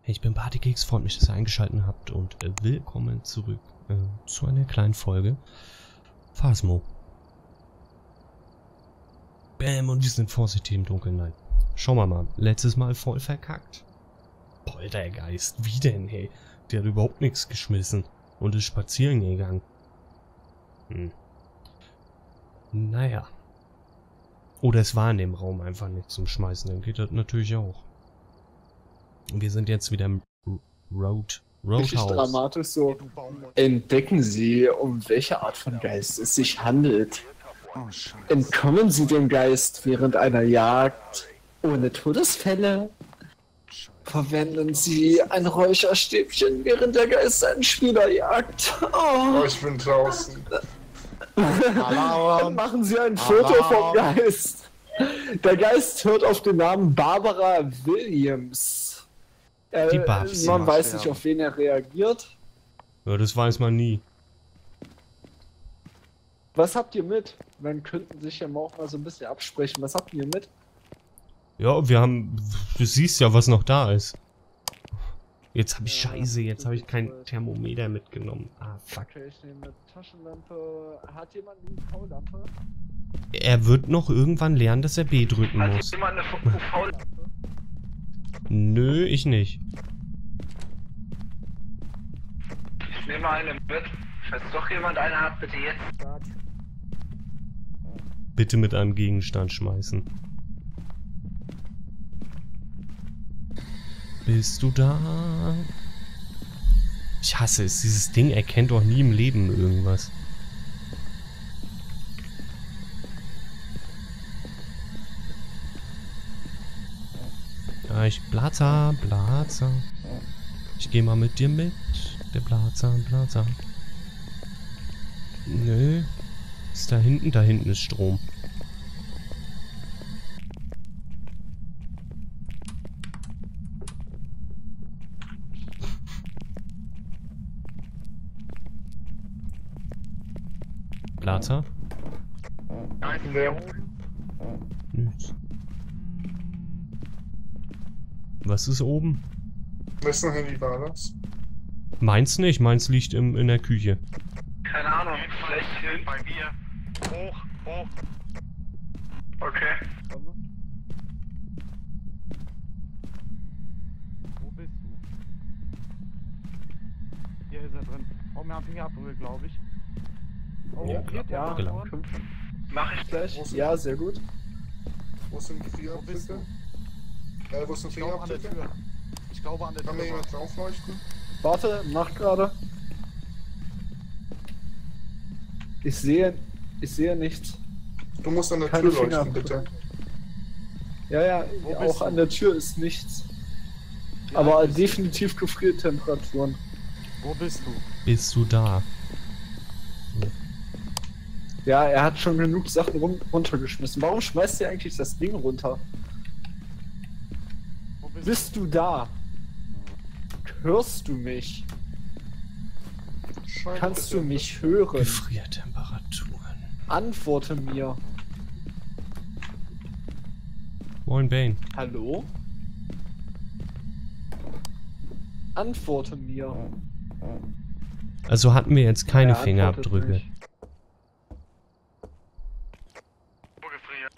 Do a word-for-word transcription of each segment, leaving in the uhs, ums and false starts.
Hey, ich bin Partykeks, freut mich, dass ihr eingeschaltet habt und äh, willkommen zurück äh, zu einer kleinen Folge Phasmo. Bam, und wir sind vorsichtig im Dunkeln. Nein. Schauen wir mal, letztes Mal voll verkackt. Poltergeist, wie denn, hey? Der hat überhaupt nichts geschmissen und ist spazieren gegangen. Hm. Naja. Oder es war in dem Raum einfach nicht zum Schmeißen, dann geht das natürlich auch. Wir sind jetzt wieder im Road, Richtig Roadhouse. dramatisch so. Entdecken Sie, um welche Art von Geist es sich handelt. Entkommen Sie dem Geist während einer Jagd ohne Todesfälle? Verwenden Sie ein Räucherstäbchen, während der Geist einen Spieler jagt? Oh. Oh, ich bin draußen. Dann machen Sie ein Foto vom Geist. Der Geist hört auf den Namen Barbara Williams. Äh, Die Babsi. man weiß nicht, auf wen er reagiert. Ja, das weiß man nie. Was habt ihr mit? Dann könnten sich ja auch mal so ein bisschen absprechen. Was habt ihr mit? Ja, wir haben... Du siehst ja, was noch da ist. Jetzt habe ich Scheiße, jetzt habe ich kein Thermometer mitgenommen. Ah, fuck. Okay, ich nehme eine Taschenlampe. Hat jemand eine U V-Lampe? Er wird noch irgendwann lernen, dass er B drücken Hat muss. jemand eine U V-Lampe? Nö, ich nicht. Ich nehme eine mit. Falls doch jemand eine hat, bitte jetzt. Bitte mit einem Gegenstand schmeißen. Bist du da? Ich hasse es. Dieses Ding erkennt doch nie im Leben irgendwas. Ja, ich Blazer, Blazer. Ich gehe mal mit dir mit. Der Blazer, Blazer. Nö. Ist da hinten? Da hinten ist Strom. Blazer? Nüs. Was ist oben? Wessen Handy war das? Meins nicht, meins liegt im, in der Küche. Keine Ahnung, vielleicht hier bei mir. Hoch, hoch. Okay. Wo bist du? Hier ist er drin. Oh, wir haben Fingerabdrücke, glaube ich. Oh, Ja, hier, Ja, Genau. Mach ich gleich. Wo sind- Ja, sehr gut. Wo sind die Wo bist Fingerabdrücke? du? Äh, wo sind Ich glaube an der Fingerabdrücke? Tür. Ich glaube an der Tür. Kann mir jemand draufleuchten? Warte, mach gerade. Ich sehe, ich sehe nichts. Du musst an der Keine Tür leuchten, bitte. Fingerabdrücke. Ja, ja, Wo bist auch du? an der Tür ist nichts. Ja, Aber bist du? definitiv Gefriertemperaturen. Wo bist du? Bist du da? Ja, er hat schon genug Sachen run runtergeschmissen. Warum schmeißt ihr eigentlich das Ding runter? Wo bist, Bist du da? Hörst du mich? Scheiße. Kannst du mich hören? Gefriertemperaturen. Antworte mir. Moin, Bane. Hallo? Antworte mir. Also hatten wir jetzt keine Er antwortet Fingerabdrücke. nicht. Wo gefriert?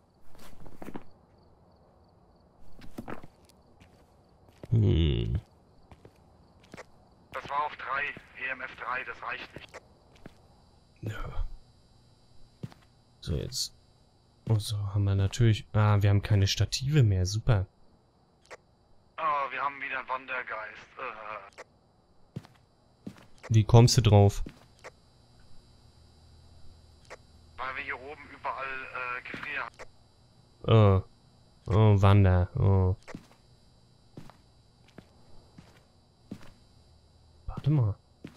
Hm. Das war auf drei. E M F drei, das reicht nicht. Ja. So, jetzt. Und so haben wir natürlich... Ah, wir haben keine Stative mehr. Super. Oh, wir haben wieder einen Wandergeist. Äh. Wie kommst du drauf? Weil wir hier oben überall äh, gefrieren. Oh. Oh, Wander. Oh. Warte mal.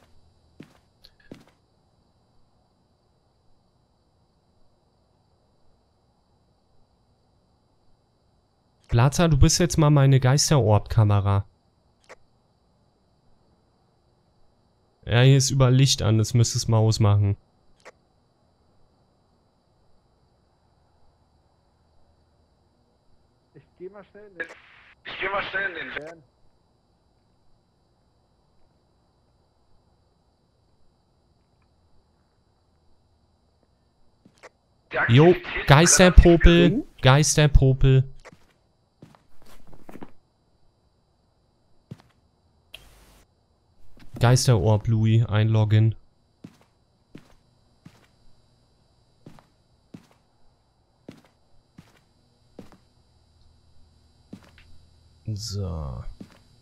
Blazer, du bist jetzt mal meine Geisterorb-Kamera. Ja, hier ist überall Licht an, das müsstest du mal ausmachen. Ich geh mal schnell in den Ich geh mal schnell in den Van. Die Jo, Aktivität ist Geisterpopel, gering. Geisterpopel. Geisterorb, Louis, einloggen. So.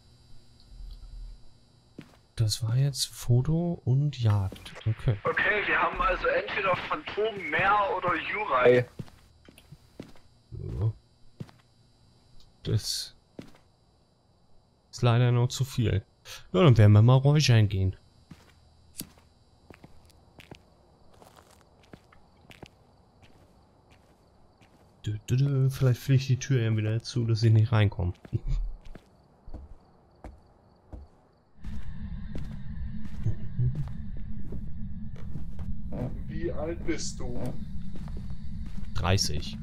Das war jetzt Foto und Jagd. Okay. Okay, wir haben also entweder Phantom, Meer oder Jurai. Ja. Das ist leider noch zu viel. Ja, dann werden wir mal räuchern gehen. Dö, dö, dö. Vielleicht fliegt die Tür ja wieder zu, dass ich nicht reinkomme. Wie alt bist du? dreißig.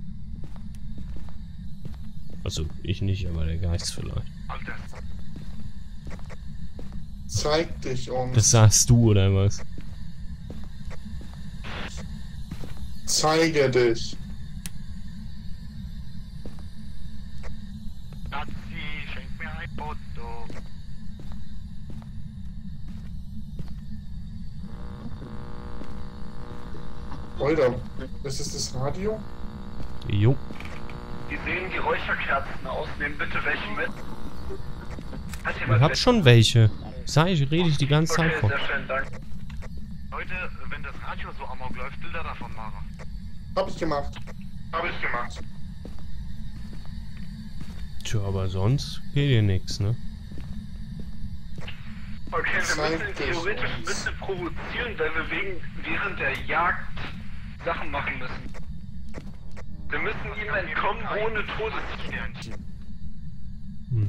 Also ich nicht, aber der Geist vielleicht. Alter. Zeig dich uns. Das sagst du oder was? Zeige dich. Nazi, schenk mir ein Foto. Alter, ist es das Radio? Jo. Wie sehen die Räucherkerzen aus? Nehmen bitte welche mit. Hat Ich jemand hab mit? schon welche. Sag ich, rede ich die ganze Zeit Okay, von. sehr schön, danke. Leute, wenn das Radio so amok läuft, Bilder davon machen. Hab ich gemacht. Hab ich gemacht. Tja, aber sonst geht hier nix, ne? Okay, wir Zeig müssen ihn dich theoretisch ein uns. bisschen provozieren, weil wir wegen, während der Jagd Sachen machen müssen. Wir müssen ihm entkommen ohne Todessternchen. Hm.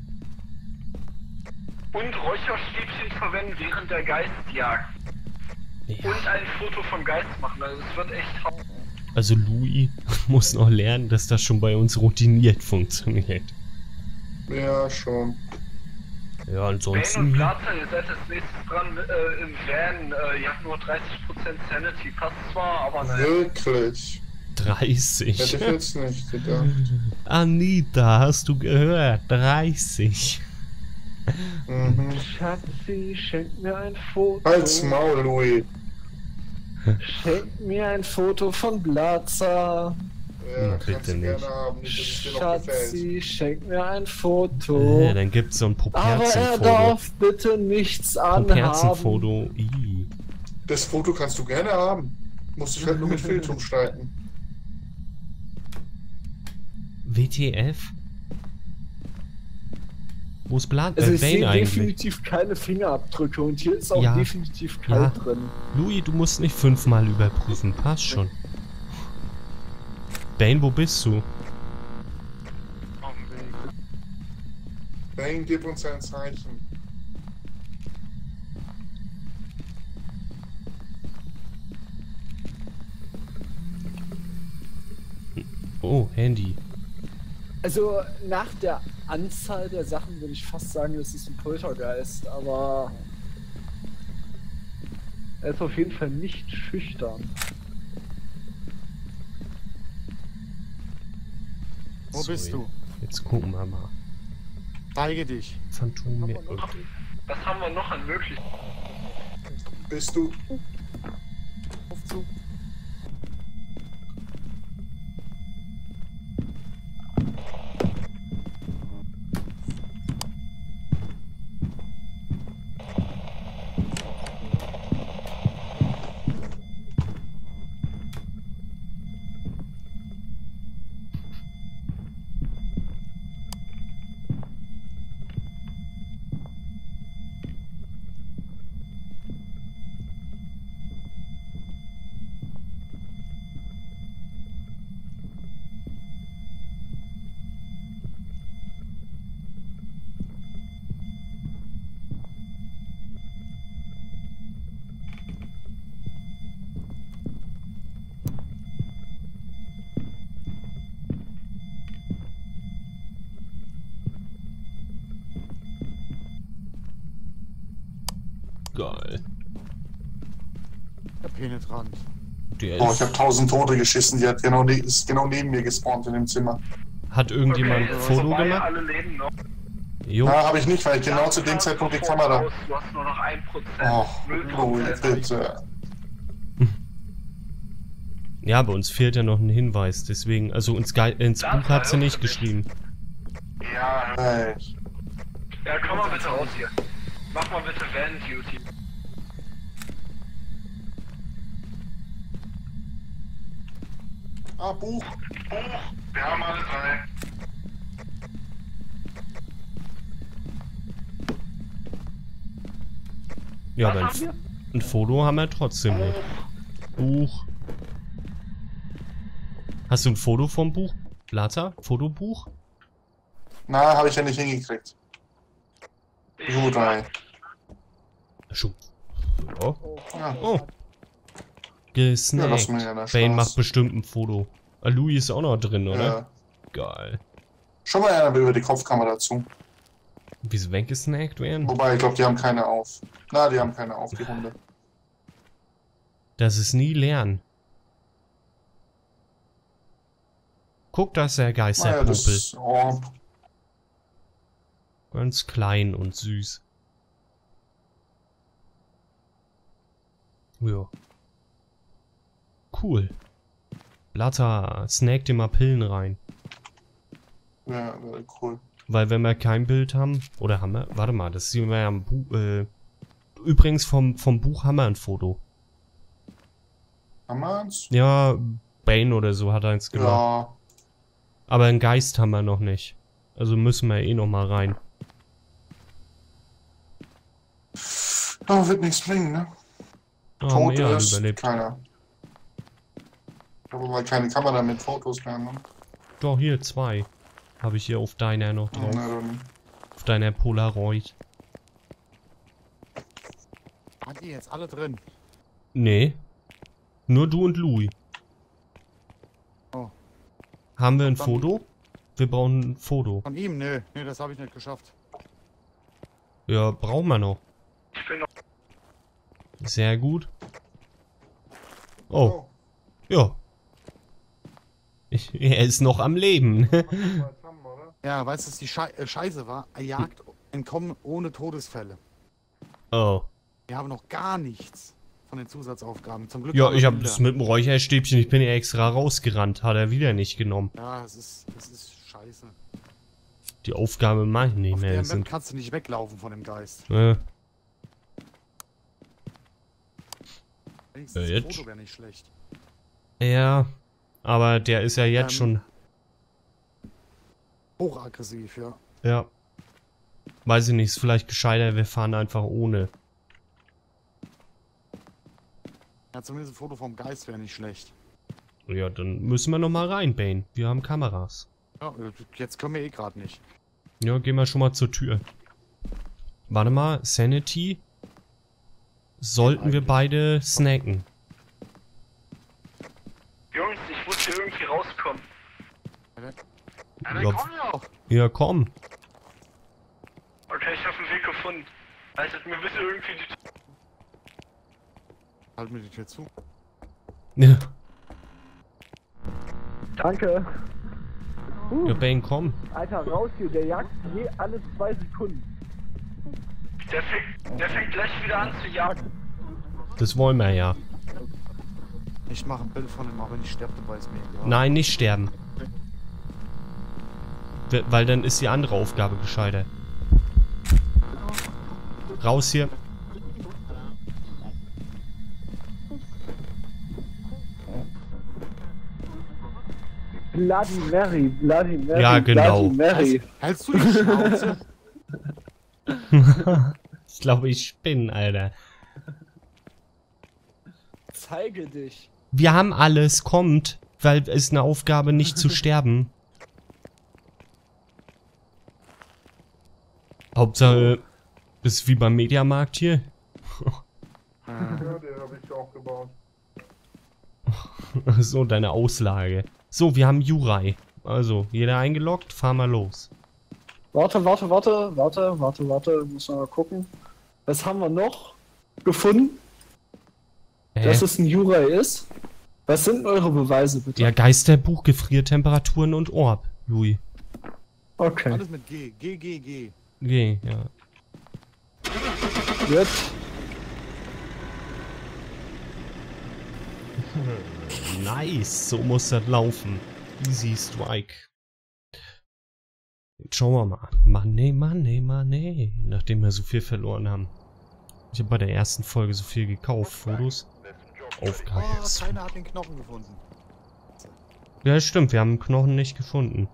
Und Räucherstäbchen verwenden während der Geistjagd. Ja. Und ein Foto vom Geist machen, also es wird echt hau- Also Louis muss noch lernen, dass das schon bei uns routiniert funktioniert. Ja, schon. Ja, Bane und ansonsten... Plaza, ihr seid als nächstes dran äh, im Van, äh, ihr habt nur dreißig Prozent Sanity, passt zwar, aber naja. Wirklich. Hätte dreißig. ich jetzt nicht gedacht. Anita, hast du gehört? dreißig. Mhm. Schatzi, schenk mir ein Foto. Halt's Maul, Louis. Schenk mir ein Foto von Blazer. Ja, Na, kannst bitte du gerne nicht. haben, nicht, dass es dir noch gefällt. Schatzi, schenk mir ein Foto. Äh, dann gibt's so ein Aber er Poperzenfoto. darf bitte nichts anhaben. Poperzenfoto. Ih. Das Foto kannst du gerne haben. Musst dich halt nur mit Filtrum streiten. W T F? Wo ist Bla Also äh, ich sehe Bane eigentlich? definitiv keine Fingerabdrücke und hier ist auch Ja. definitiv Ja. kalt drin. Louis, du musst nicht fünfmal überprüfen. Passt schon. Bane, wo bist du? Auf dem Weg. Bane, gib uns ein Zeichen. Oh, Handy. Also nach der Anzahl der Sachen würde ich fast sagen, es ist ein Poltergeist, aber er ist auf jeden Fall nicht schüchtern. Wo So, bist du? Jetzt gucken wir mal. Zeige dich. Phantom. Was haben wir noch an Möglichkeiten? Bist du. Ruf zu. Geil. Ja, penetrant. Der Boah, ist, ich habe tausend Tote geschissen, die hat genau, ne ist genau neben mir gespawnt in dem Zimmer. hat irgendjemand ein Foto wobei gemacht? alle leben noch. Jo. Ja, habe ich nicht, weil ich genau zu dem Zeitpunkt die Kamera... Du hast nur noch ein Prozent. Oh, null Louis, Prozent. bitte. Ja, bei uns fehlt ja noch ein Hinweis, deswegen, also ins, Ge ins Buch hat sie nicht geschrieben. Ja, Hey. ja, komm mal bitte raus hier. Mach mal bitte Van Duty. Ah, Buch. Buch, wir haben alle drei. Ja, Was aber haben wir? ein, ein Foto haben wir trotzdem nicht. Buch. Hast du ein Foto vom Buch? Blatter? Fotobuch? Na, habe ich ja nicht hingekriegt. Gut, ey. Schon. Ja. Ja. Oh. Ja, lass Gesnackt. mir ja da Bane Spaß. macht bestimmt ein Foto. Ah, Louis ist auch noch drin, oder? Ja. Geil. Schon mal einer über die Kopfkamera zu. Wieso weggesnackt werden? Wobei, ich glaube, die haben keine auf. Na, die haben keine auf, die Hunde. Das ist nie lernen. Guck, da ist der Naja, Geisterpopel. das... Oh, Ganz klein und süß. Ja. Cool. Blatter, snack dir mal Pillen rein. ja, cool. Weil wenn wir kein Bild haben, oder haben wir, warte mal, das sehen wir ja am Buch, äh, übrigens vom, vom Buch haben wir ein Foto. Haben wir eins? Ja, Bane oder so hat eins gemacht. Ja. Aber einen Geist haben wir noch nicht. Also müssen wir eh noch mal rein. Oh, wird nichts bringen, ne? Ah, Tot ja, ist überlebt. keiner. Aber weil keine Kamera mit Fotos mehr, ne? Doch, hier, zwei. Habe ich hier auf deiner noch drauf. Na dann. Auf deiner Polaroid. Waren die jetzt alle drin? Nee. Nur du und Louis. Oh. Haben wir ein Dann- Foto? Wir brauchen ein Foto. Von ihm? Nö, nö, das habe ich nicht geschafft. Ja, brauchen wir noch. Ich bin noch. Sehr gut. Oh, ja. Ich, er ist noch am Leben. Ja, weißt du, was die Schei äh, Scheiße war? Er jagt entkommen ohne Todesfälle. Oh. Wir haben noch gar nichts von den Zusatzaufgaben. Zum Glück Ja, haben wir ich habe Bilder. das mit dem Räucherstäbchen, ich bin ja extra rausgerannt, hat er wieder nicht genommen. Ja, es ist, es ist scheiße. Die Aufgabe mache ich nicht Auf mehr. der Das Map sind, kannst du nicht weglaufen von dem Geist. äh, Wenigstens Ja, das jetzt. Foto wäre nicht schlecht. ja, aber der ist ja jetzt Ähm. schon, Hochaggressiv, ja. ja. Weiß ich nicht, ist vielleicht gescheiter, wir fahren einfach ohne. Ja, zumindest ein Foto vom Geist wäre nicht schlecht. Ja, dann müssen wir noch mal rein, Bane. Wir haben Kameras. Ja, jetzt können wir eh gerade nicht. Ja, gehen wir schon mal zur Tür. Warte mal, Sanity. Sollten wir beide snacken? Jungs, ich muss hier irgendwie rauskommen. Ja, Ja, dann komm doch! ja, komm. Okay, ich habe einen Weg gefunden. Haltet mir bitte irgendwie die... Halt mir die Tür zu. Ja, Danke. ja Bane, komm. Alter, raus hier, der jagt je alle zwei Sekunden. Der fängt, der fängt gleich wieder an zu jagen. Das wollen wir ja. Ich mache ein Bild von ihm, aber wenn ich sterbe, dann weiß mir egal. Nein, nicht sterben. We- Weil dann ist die andere Aufgabe gescheitert. Raus hier. Bloody Mary, Bloody Mary, Ja, genau. Bloody Mary. Hältst du die Schnauze? Ich glaube, ich spinne, Alter. Zeige dich. Wir haben alles, kommt. Weil es ist eine Aufgabe, nicht zu sterben. Hauptsache, ist wie beim Mediamarkt hier. Ja, den habe ich auch gebaut. So, deine Auslage. So, wir haben Jurai. Also, jeder eingeloggt, fahren wir los. Warte, warte, warte, warte, warte, warte, muss mal gucken. Was haben wir noch gefunden? Hä? Dass es ein Jurai ist. Was sind eure Beweise, bitte? Ja, Geisterbuch, Gefriertemperaturen und Orb, Louis. Okay. Alles mit G. G, G, G. G, ja. Gut. Nice, so muss das laufen. Easy Strike. Jetzt schauen wir mal. Money, money, money. Nachdem wir so viel verloren haben. Ich habe bei der ersten Folge so viel gekauft. Fotos. Oh, Aufgeheizt. keiner hat den Knochen gefunden. Ja, stimmt. Wir haben den Knochen nicht gefunden.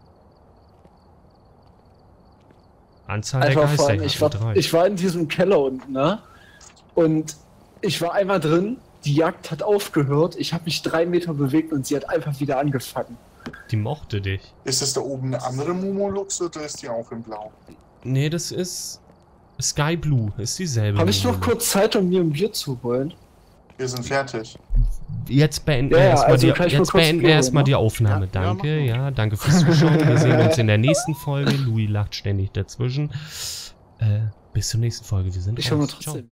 Anzahl der Einfach vor Geister. allem, ich war, drei. ich war in diesem Keller unten, ne? Und ich war einmal drin, die Jagd hat aufgehört, ich habe mich drei Meter bewegt und sie hat einfach wieder angefangen. Die mochte dich. Ist das da oben eine andere Momolux oder ist die auch in Blau? Nee, das ist Sky Blue. Ist dieselbe. Habe ich noch Nummer. kurz Zeit, um mir ein Bier zu holen? Wir sind fertig. Jetzt beenden Ja, wir ja, erstmal also die, kann ich mal jetzt kurz beenden Bier wir holen, erstmal ne? die Aufnahme. Ja, ja, danke, mach ja, danke fürs Zuschauen. Wir sehen uns in der nächsten Folge. Louis lacht ständig dazwischen. Äh, bis zur nächsten Folge. Wir sind Ich hole mir raus. Ciao. trotzdem.